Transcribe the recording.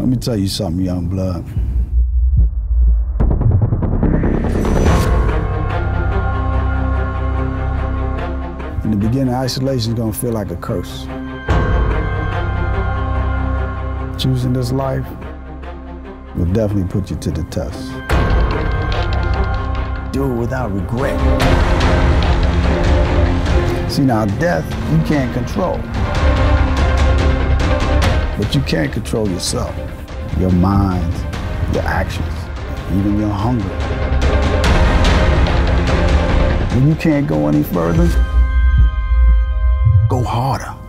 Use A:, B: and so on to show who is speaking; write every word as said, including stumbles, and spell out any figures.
A: Let me tell you something, young blood. In the beginning, isolation is gonna feel like a curse. Choosing this life will definitely put you to the test. Do it without regret. See, now death, you can't control. But you can't control yourself, your mind, your actions, even your hunger. When you can't go any further, go harder.